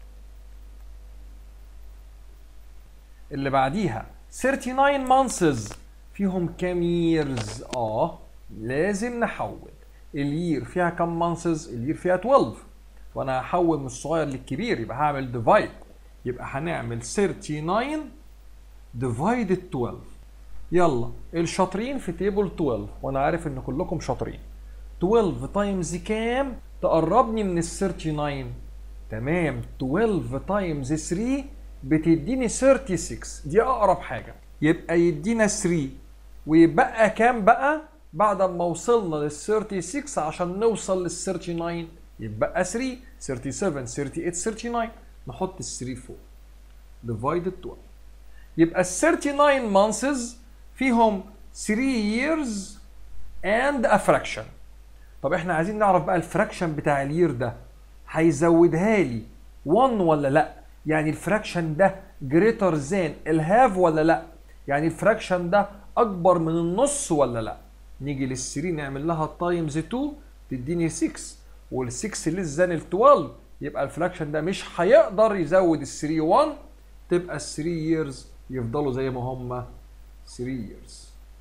اللي بعديها 39 مانثز فيهم كام ييرز؟ لازم نحول. اليير فيها كام مانثز؟ اليير فيها 12 وانا هحول من الصغير للكبير يبقى هعمل ديفايد يبقى هنعمل 39 ديفايدد 12. يلا الشاطرين في تيبل 12 وانا عارف ان كلكم شاطرين. 12 تايمز كام تقربني من ال 39؟ تمام 12 تايمز 3 بتديني 36 دي اقرب حاجه يبقى يدينا 3 ويبقى كام بقى بعد ما وصلنا لل 36 عشان نوصل لل 39 يبقى 3 37 38 39 نحط ال 3 فوق ديفايدد 12 يبقى ال 39 مانثز فيهم 3 years and a fraction. طب احنا عايزين نعرف بقى الفراكشن بتاع الير ده هيزودها لي 1 ولا لا؟ يعني الفراكشن ده جريتر ذان الهاف ولا لا؟ يعني الفراكشن ده اكبر من النص ولا لا؟ نيجي لل 3 نعمل لها تايمز 2 تديني 6 وال 6 ليس ذان ال 12 يبقى الفراكشن ده مش هيقدر يزود ال 3 1 تبقى ال 3 years يفضلوا زي ما هم 3 years.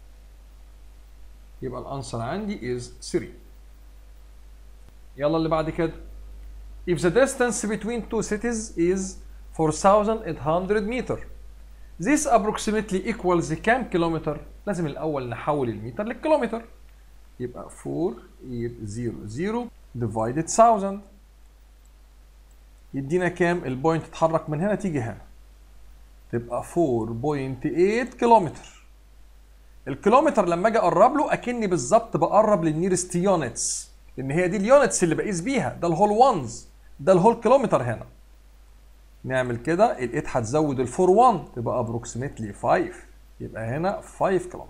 يبقى الانسر عندي is 3. يلا اللي بعد كده if the distance between two cities is 4800 meter this approximately equals كام كيلومتر؟ لازم الاول نحول المتر للكيلومتر يبقى 4800 divided 1000 يدينا كام؟ البوينت تتحرك من هنا تيجي هنا تبقى 4.8 كيلومتر. الكيلومتر لما اجي اقرب له اكني بالظبط بقرب للنيرست يونتس لان هي دي اليونتس اللي بقيس بيها ده الهول وانز ده الهول كيلومتر هنا. نعمل كده ال 8 هتزود ال 4 1 تبقى ابروكسيمتلي 5 يبقى هنا 5 كيلومتر.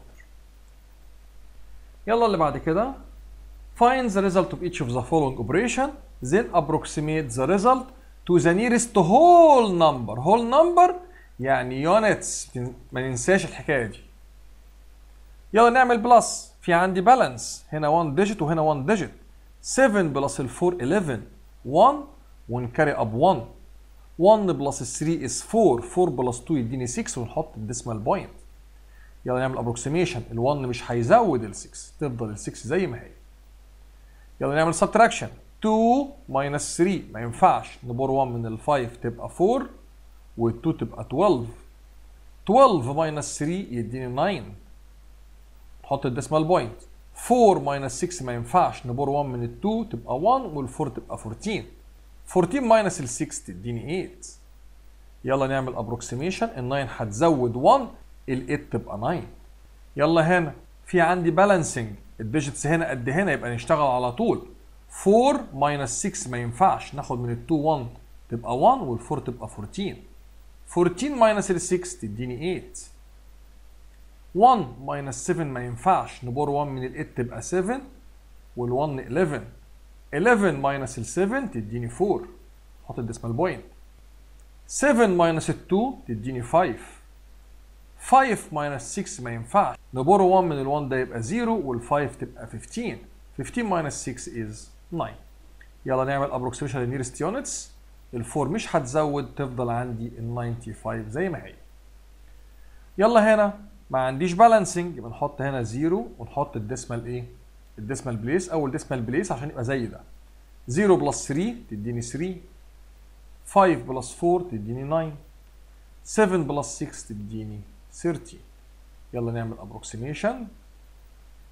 يلا اللي بعد كده find the result of each of the following operation then approximate the result to the nearest whole number. whole number يعني يونتس ما ننساش الحكايه دي. يلا نعمل بلس في عندي بالانس هنا 1 ديجيت وهنا 1 ديجيت 7 بلس ال 4 11 1 ونكاري اب 1 1 بلس 3 is 4 4 بلس 2 يديني 6 ونحط الديسمال بوينت. يلا نعمل ابروكسيميشن ال 1 مش هيزود ال 6 تفضل ال 6 زي ما هي. يلا نعمل سبتراكشن 2 ماينس 3 ما ينفعش نبور 1 من ال 5 تبقى 4 وال 2 تبقى 12 12 ماينس 3 يديني 9 نحط الديسمال بوينت 4 ماينس 6 ما ينفعش نبور 1 من ال 2 تبقى 1 وال 4 تبقى 14 14 ماينس ال 6 تديني 8. يلا نعمل ابروكسيميشن ال 9 هتزود 1 ال 8 تبقى 9. يلا هنا في عندي بالانسنج الديجيتس هنا قد هنا يبقى نشتغل على طول 4 ماينس 6 ما ينفعش ناخد من ال 2 1 تبقى 1 وال 4 تبقى 14 14 ماينس ال 6 تديني 8 1 ماينس 7 ما ينفعش نبور 1 من ال 8 تبقى 7 وال 1 11 11 ماينس ال 7 تديني 4 حط الديسمال بوينت 7 ماينس ال 2 تديني 5 5 ماينس 6 ما ينفعش نبور 1 من ال 1 ده يبقى 0 وال 5 تبقى 15 15 ماينس 6 is 9. يلا نعمل ابروكسيميشن للنيرست يونتس ال 4 مش هتزود تفضل عندي ال 95 زي ما هي. يلا هنا ما عنديش بالانسنج يبقى نحط هنا 0 ونحط الديسمال ايه؟ الديسمال بليس او الديسمال بليس عشان يبقى زي ده 0 بلس 3 تديني 3 5 بلس 4 تديني 9 7 بلس 6 تديني 30. يلا نعمل ابروكسيميشن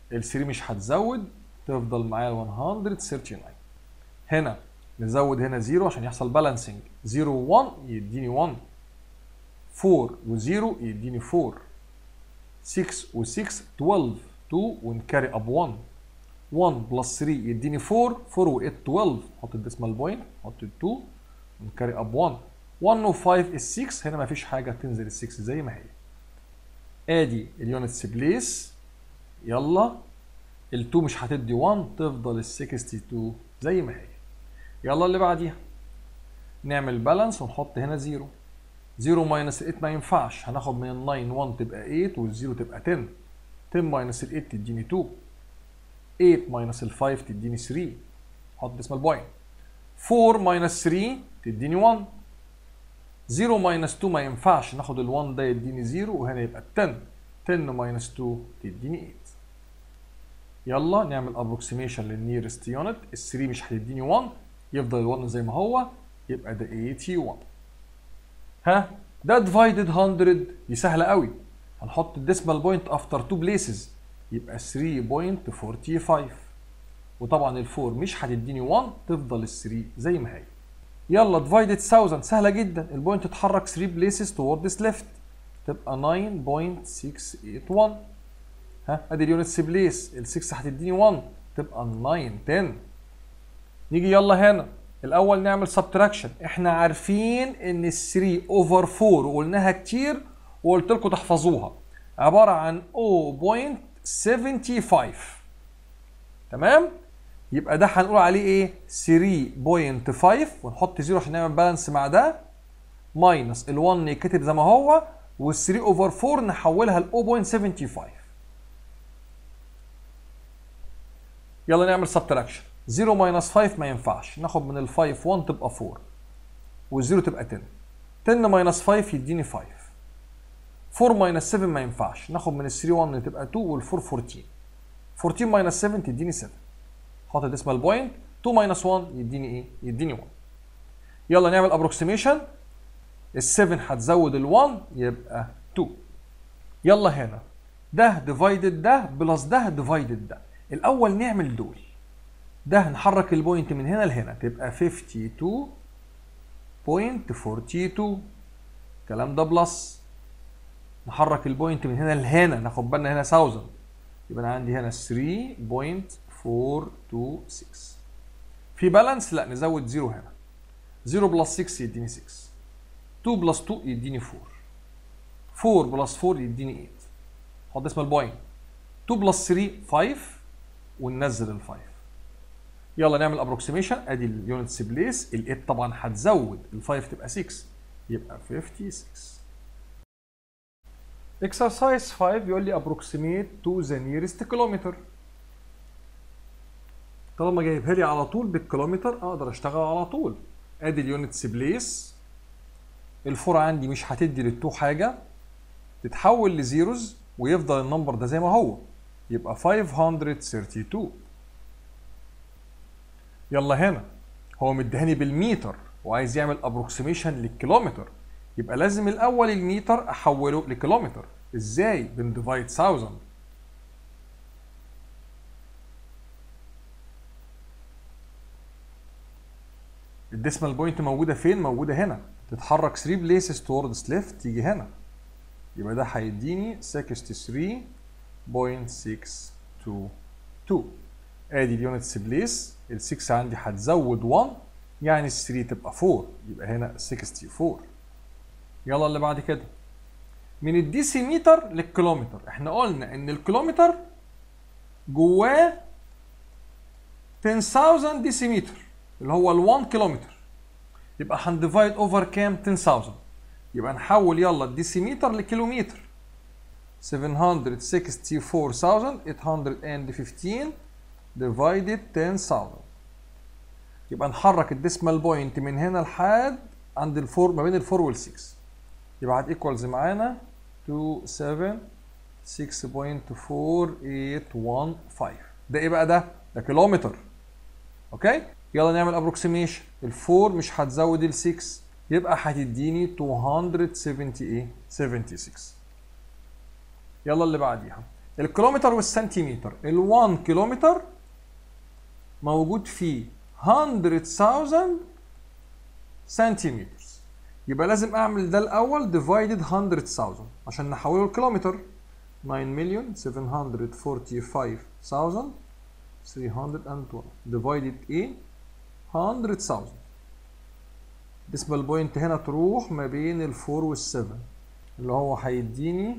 ال 3 مش هتزود، تفضل معايا 139. هنا نزود هنا 0 عشان يحصل بالانسنج. 0 و 1 يديني 1، 4 و 0 يديني 4، 6 و 6 12، 2 ونكاري اب 1، 1 بلس 3 يديني 4، 4 و 8 12، نحط الديسمال بوينت، نحط ال 2 ونكاري اب 1، 1 و 5 ال 6، هنا مفيش حاجه تنزل ال 6 زي ما هي. ادي اليونتس بليس. يلا ال 2 مش هتدي 1، تفضل ال 62 زي ما هي. يلا اللي بعديها نعمل بالانس ونحط هنا 0. 0 ماينس ال 8 ما ينفعش، هناخد من ال 9 1 تبقى 8 وال 0 تبقى 10. 10 ماينس ال 8 تديني 2. 8 ماينس ال 5 تديني 3. حط ديسمال بوينت. 4 ماينس 3 تديني 1. 0 ماينس 2 ما ينفعش، ناخد ال 1 ده يديني 0 وهنا يبقى 10. 10 ماينس 2 تديني 8. يلا نعمل ابروكسيميشن للنيرست يونت. ال 3 مش هتديني 1، يفضل ال 1 زي ما هو، يبقى ده 81. ها ده ديفايدد 100، دي سهله قوي. هنحط الديسمال بوينت افتر 2 بليسز، يبقى 3.45. وطبعا ال 4 مش هتديني 1، تفضل ال 3 زي ما هي. يلا ديفايدد 1000 سهله جدا، البوينت تتحرك 3 بليسز توردز ليفت، تبقى 9.681. ها ادي اليونتس بليس، ال 6 هتديني 1، تبقى 9 10. نيجي يلا هنا الاول نعمل سبتراكشن. احنا عارفين ان ال 3 اوفر 4 وقلناها كتير وقلت لكم تحفظوها، عباره عن 0.75. تمام؟ يبقى ده هنقول عليه ايه؟ 3.5 ونحط 0 عشان نعمل بالانس مع ده، ماينس ال 1 يتكتب زي ما هو، وال 3 اوفر 4 نحولها ل 0.75. يلا نعمل سبتراكشن. 0 ماينس 5 ما ينفعش، ناخد من ال 5 1 تبقى 4 وال0 تبقى 10. 10 ماينس 5 يديني 5. 4 ماينس 7 ما ينفعش، ناخد من ال 3 1 تبقى 2 وال 4 14. 14 ماينس 7 تديني 7. حط الديسمال بوينت. 2 ماينس 1 يديني ايه؟ يديني 1. يلا نعمل ابروكسيميشن. ال 7 هتزود ال 1 يبقى 2. يلا هنا ده ديفايدد ده بلس ده ديفايدد ده. الاول نعمل دول. ده نحرك البوينت من هنا لهنا تبقى 52.42. الكلام ده بلس. نحرك البوينت من هنا لهنا، ناخد بالنا هنا 1000، يبقى انا عندي هنا 3.426. في بالانس؟ لا نزود 0 هنا. 0 بلس 6 يديني 6. 2 بلس 2 يديني 4. 4 بلس 4 يديني 8. حط ديسمال بوينت. 2 بلس 3 5 وننزل ال 5. يلا نعمل ابروكسيميشن. ادي اليونتس بليس. ال 8 طبعا هتزود ال 5 تبقى 6، يبقى 56. اكسرسايز 5 بيقول لي approximate to the nearest kilometer. طالما جايبها لي على طول بالكيلومتر اقدر اشتغل على طول. ادي اليونتس بليس. الفور عندي مش هتدي للتو حاجه، تتحول لزيروز ويفضل النمبر ده زي ما هو، يبقى 532. يلا هنا هو مديهاني بالمتر وعايز يعمل ابروكسيميشن للكيلومتر، يبقى لازم الاول المتر احوله لكيلومتر. ازاي؟ بنديفايد 1000. الديسمال بوينت موجوده فين؟ موجوده هنا، تتحرك 3 بليسز توردز ليفت تيجي هنا، يبقى ده هيديني 63.622. ادي اليونتس بليس. ال 6 عندي هتزود 1 يعني ال 3 تبقى 4، يبقى هنا 64. يلا اللي بعد كده من الديسيمتر للكيلومتر. احنا قلنا ان الكيلومتر جواه 10000 ديسيمتر اللي هو ال 1 كيلومتر، يبقى هنديفايد اوفر كام؟ 10000. يبقى نحول يلا الديسيمتر لكيلومتر. 764815 ديفايدد 10000. يبقى نحرك الديسمال بوينت من هنا لحد عند الفور، ما بين الفور وال6، يبقى هتيكوالز معانا 27.6.4815. ده ايه بقى؟ ده كيلومتر. اوكي يلا نعمل ابروكسيميشن. الفور مش هتزود ال6 يبقى هتديني 276. يلا اللي بعديها الكيلومتر والسنتيمتر. ال1 كيلومتر موجود فيه 100,000 سنتيمتر، يبقى لازم اعمل ده الاول ديفايدد 100,000 عشان نحوله لكيلومتر. 9,745,312 ديفايدد ايه 100,000. ديسمال بوينت هنا تروح ما بين ال 4 وال 7 اللي هو هيديني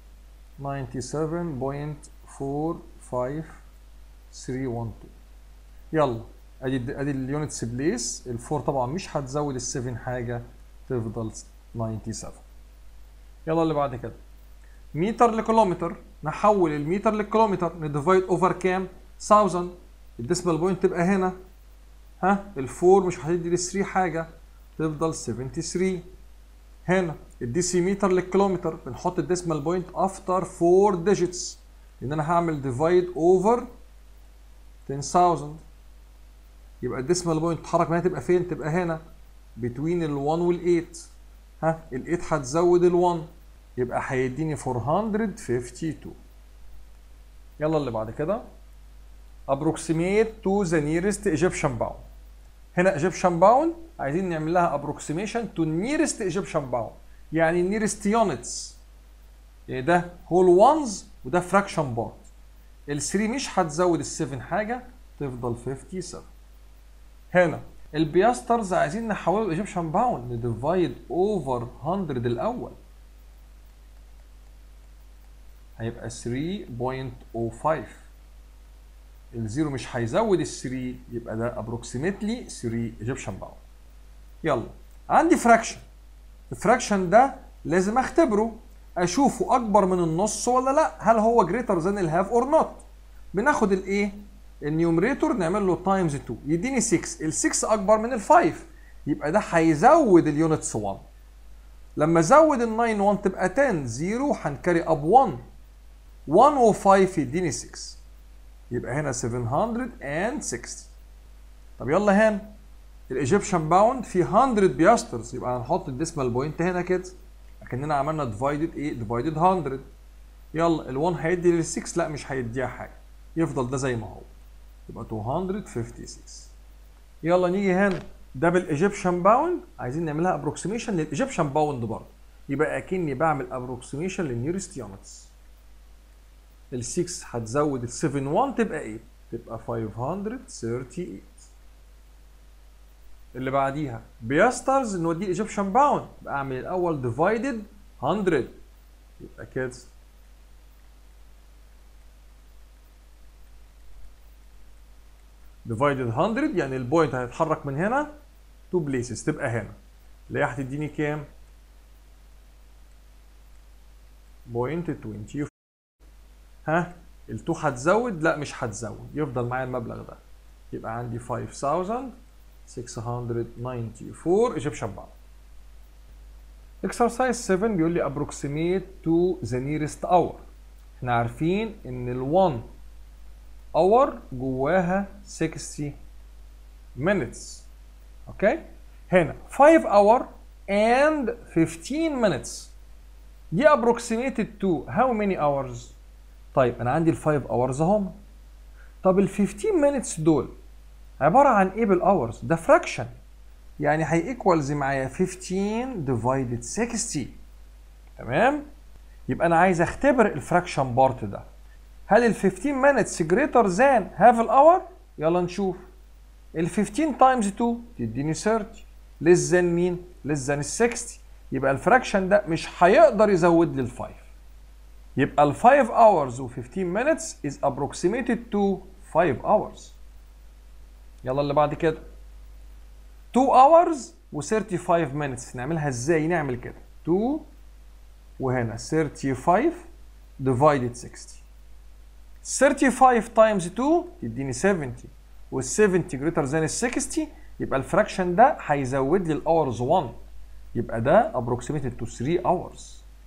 97.45312. يلا ادي اليونتس بليس. ال4 طبعا مش هتزود ال7 حاجه، تفضل 97. يلا اللي بعد كده متر لكيلومتر. نحول المتر للكيلومتر نديفايد اوفر كام 1000. الديسمال بوينت تبقى هنا. ال4 مش هتدي لل3 حاجه، تفضل 73. هنا الديسيمتر للكيلومتر بنحط الديسمال بوينت افتر 4 ديجيتس لان انا هعمل ديفايد اوفر 10,000. يبقى الديسمال بوينت تتحرك معايا تبقى فين؟ تبقى هنا بتوين ال1 وال8. ال8 هتزود ال1 يبقى هيديني 452. يلا اللي بعد كده approximate to the nearest Egyptian pound. هنا Egyptian pound عايزين نعمل لها approximation to nearest Egyptian pound، يعني nearest units. يعني ده whole ones وده fraction part. ال3 مش هتزود ال7 حاجه، تفضل 57. هنا البياسترز عايزين نحوله لايجيبشن باوند، نديفايد اوفر 100 الاول هيبقى 3.05. الزيرو مش هيزود ال3 يبقى ده ابروكسيمتلي 3 ايجيبشن باوند. يلا عندي فراكشن. الفراكشن ده لازم اختبره اشوفه اكبر من النص ولا لا، هل هو جريتر ذان الهاف اور نوت. بناخد الايه النيومريتور نعمل له تايمز 2 يديني 6. ال6 اكبر من ال5 يبقى ده هيزود اليونتس 1. لما ازود ال9 1 تبقى 10. 0 هنكاري اب 1. 1 و5 يديني 6 يبقى هنا 760. طب يلا هنا الايجيبشن باوند في 100 بياسترز يبقى هنحط الديسمال بوينت هنا كده اكننا عملنا ديفايدد ايه ديفايدد 100. يلا ال1 هيدي لل6 لا مش هيديها حاجه، يفضل ده زي ما هو يبقى 256. يلا نيجي هنا ده بالايجيبشن باوند عايزين نعملها ابروكسيميشن للايجيبشن باوند برضه، يبقى اكني بعمل ابروكسيميشن للنيرست يونتس. ال6 هتزود ال7 1 تبقى 8 تبقى 538. اللي بعديها بياسترز نوديه الايجيبشن باوند، يبقى اعمل الاول ديفايدد 100 يبقى كده ديفايدد 100 يعني البوينت هيتحرك من هنا تو بليسز تبقى هنا اللي هي هتديني كام؟ بوينت 24. ال2 هتزود؟ لا مش هتزود، يفضل معايا المبلغ ده يبقى عندي 5694 ايجيبشن باوند. اكسرسايز 7 بيقول لي approximate to the nearest hour. احنا عارفين ان ال1 اور جواها 60 minutes. اوكي هنا 5 اور and 15 minutes دي approximated to how many hours؟ طيب انا عندي ال 5 hours اهم. طب ال 15 minutes دول عباره عن ايه بالاورز؟ ده fraction يعني هيكوالز معايا 15 divided 60. تمام؟ يبقى انا عايز اختبر الفراكشن بارت ده، هل ال 15 minutes greater than half an hour؟ يلا نشوف. ال 15 times 2 تديني 30 less than مين؟ less than ال 60. يبقى الفراكشن ده مش هيقدر يزود لي ال 5. يبقى ال 5 hours و 15 minutes is approximated to 5 hours. يلا اللي بعد كده 2 hours و 35 minutes نعملها ازاي؟ نعمل كده 2 وهنا 35 divided 60. 35 times 2 تديني 70 وال 70 greater than ال 60 يبقى الفراكشن ده هيزود لي الاورز 1 يبقى ده approximated to 3 hours.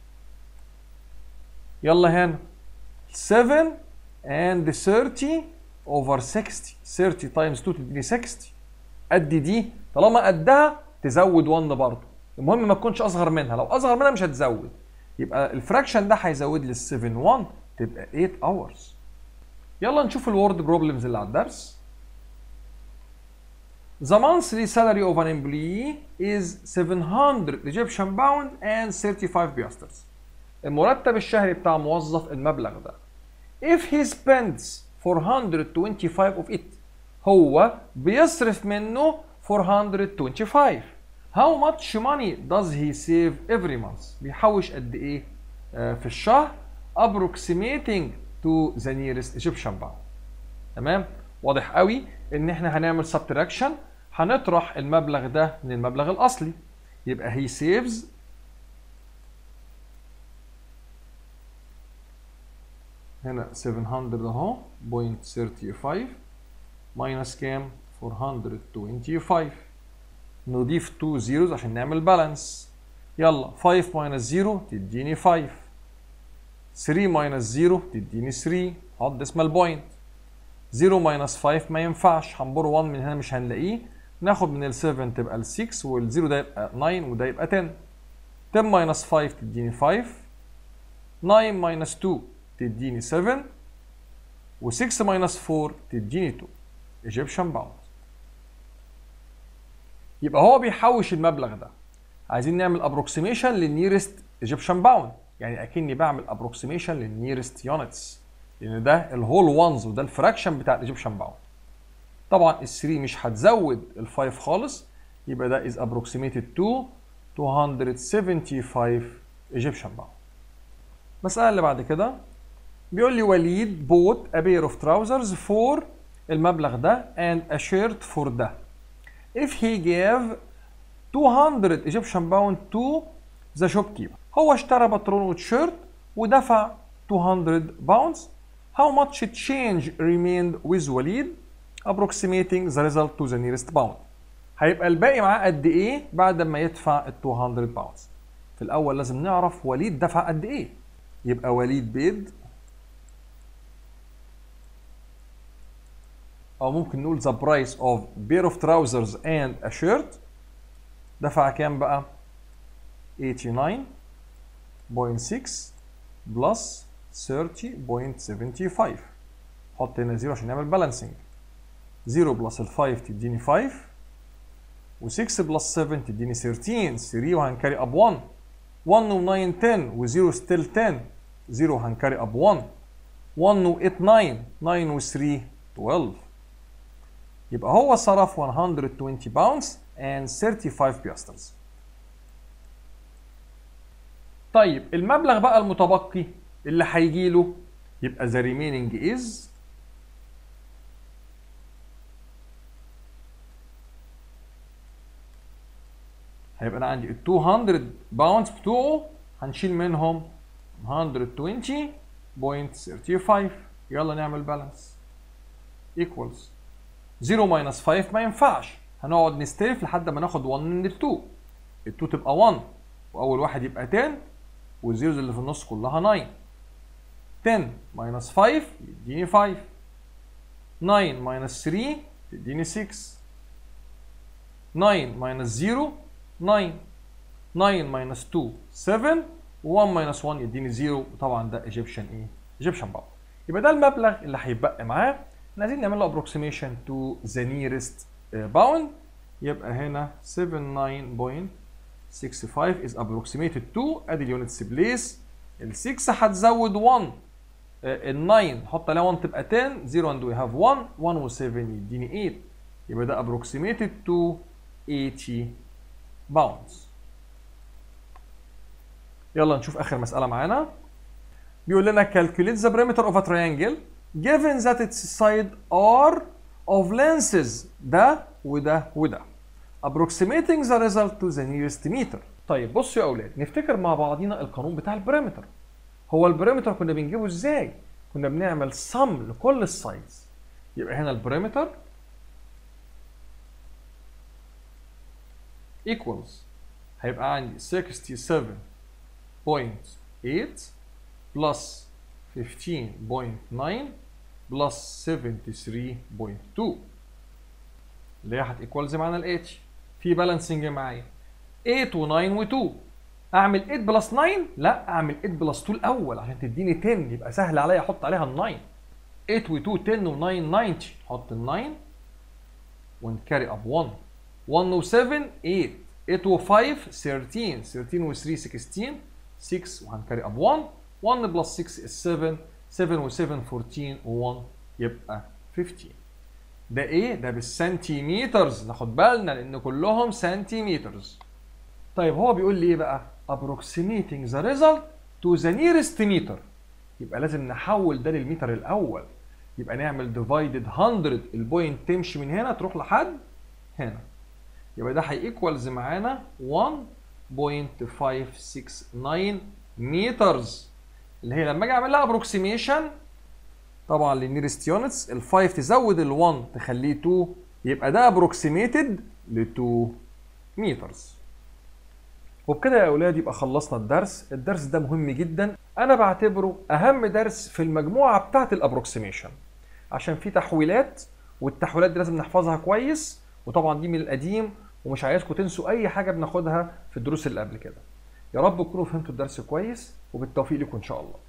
يلا هنا 7 and 30 over 60. 30 times 2 تديني 60. قد دي طالما قدها تزود 1 برضه، المهم ما تكونش اصغر منها، لو اصغر منها مش هتزود. يبقى الفراكشن ده هيزود لي ال 7 1 تبقى 8 hours. يلا نشوف الورد بروبلمز اللي على الدرس. The monthly salary of an employee is 700 Egyptian pound and 35 piasters. المرتب الشهري بتاع موظف المبلغ ده. If he spends 425 of it. هو بيصرف منه 425. How much money does he save every month؟ بيحوش قد ايه في الشهر approximating to the nearest Egyptian pound. تمام؟ واضح قوي ان احنا هنعمل subtraction، هنطرح المبلغ ده من المبلغ الاصلي. يبقى he saves هنا 700 اهو 0.35 ماينس كام؟ 425. نضيف 2 zeros عشان نعمل بالانس. يلا 5 minus 0 تديني 5، 3 minus 0 تديني 3. حط ديسمال بوينت. 0 minus 5 ما ينفعش، هنبر 1 من هنا مش هنلاقيه، ناخد من ال 7 تبقى ال 6 وال 0 ده يبقى 9 وده يبقى 10. 10 minus 5 تديني 5، 9 minus 2 تديني 7 و6 minus 4 تديني 2 Egyptian pound. يبقى هو بيحوش المبلغ ده. عايزين نعمل approximation للنيرست Egyptian pound، يعني اكني بعمل approximation للنيرست يونتس، لان ده الهول وانز وده الفراكشن بتاع الايجيبشن باوند. طبعا ال 3 مش هتزود ال 5 خالص، يبقى ده is approximated to 275 Egyptian pound. المسألة اللي بعد كده بيقول لي وليد bought a pair of trousers for المبلغ ده and a shirt for ده. If he gave 200 Egyptian pound to the shopkeeper. هو اشترى بنطلون وتيشيرت ودفع 200 pounds. How much change remained with وليد approximating the result to the nearest pound. هيبقى الباقي معاه قد ايه بعد ما يدفع ال 200 pounds. في الاول لازم نعرف وليد دفع قد ايه. يبقى وليد بيد، او ممكن نقول the price of pair of trousers and a shirt. دفع كام بقى؟ 89.6 بلس 30.75. حط هنا 0 عشان نعمل بالانسنج. 0 بلس ال 5 تديني 5 و6 بلس 7 تديني 13. 3 وهنكاري اب 1. 1 و9 10 و0 ستيل 10. 0 وهنكاري اب 1. 1 و8 9. 9 و3 12. يبقى هو صرف 120 pounds and 35 piasters. طيب المبلغ بقى المتبقي اللي هيجي له يبقى the remaining is هيبقى انا عندي ال 200 باوندز بتوعه هنشيل منهم 120.35. يلا نعمل بالانس. equals 0 minus 5 ما ينفعش، هنقعد نستلف لحد ما ناخد 1 من ال 2. ال 2 تبقى 1 واول واحد يبقى 10 والزيروز اللي في النص كلها 9. 10 minus 5 يديني 5. 9 minus 3 تديني 6. 9 minus 0 9. 9 minus 2 7 و1 minus 1 يديني 0. وطبعا ده Egyptian ايه؟ Egyptian pound. يبقى ده المبلغ اللي هيتبقى معاه. احنا عايزين نعمل له approximation to the nearest pound. يبقى هنا 79.65 is approximated to ادي اليونتس بليس. ال 6 هتزود 1. ال 9 نحط عليها 1 تبقى 10. 0 and we have 1. 1 و 7 يديني 8. يبقى ده approximated to 80 pounds. يلا نشوف اخر مسألة معانا. بيقول لنا calculate the perimeter of a triangle given that its side are of lengths ده وده وده. approximating the result to the nearest meter. طيب بصوا يا اولاد، نفتكر مع بعضينا القانون بتاع البريمتر. هو البريمتر كنا بنجيبه ازاي؟ كنا بنعمل sum لكل السايدز. يبقى هنا البريمتر equals هيبقى عندي 67.8 plus 15.9 plus 73.2 اللي هي هتيكوالز معانا الاتش. في بالانسنج معايا 8 و9 و2. اعمل 8 بلس 9؟ لا، اعمل 8 بلس 2 الاول عشان تديني 10، يبقى سهل عليا احط عليها ال 9. 8 و 2 10 و 9 90. نحط ال 9 ونكاري اب 1. 1 و 7 8. 8 و 5 13. 13 و 3 16. 6 وهنكاري اب 1. 1 بلس 6 is 7. 7 و 7 14 و 1 يبقى 15. ده ايه؟ ده بالسنتيمترز، ناخد بالنا لان كلهم سنتيمترز. طيب هو بيقول لي ايه بقى؟ approximating the result to the nearest meter. يبقى لازم نحول ده للمتر الاول. يبقى نعمل divided 100، البوينت تمشي من هنا تروح لحد هنا. يبقى ده هيكوالز معانا 1.569 مترز، اللي هي لما اجي اعمل لها ابروكسيميشن طبعا للنيرست يونتس، ال5 تزود ال1 تخليه 2، يبقى ده ابروكسيميتد ل 2 مترز. وبكده يا اولاد يبقى خلصنا الدرس. الدرس ده مهم جدا، انا بعتبره اهم درس في المجموعه بتاعه الابروكسيميشن، عشان في تحويلات، والتحويلات دي لازم نحفظها كويس، وطبعا دي من القديم ومش عايزكم تنسوا اي حاجه بناخدها في الدروس اللي قبل كده. يا رب تكونوا فهمتوا الدرس كويس، وبالتوفيق لكم ان شاء الله.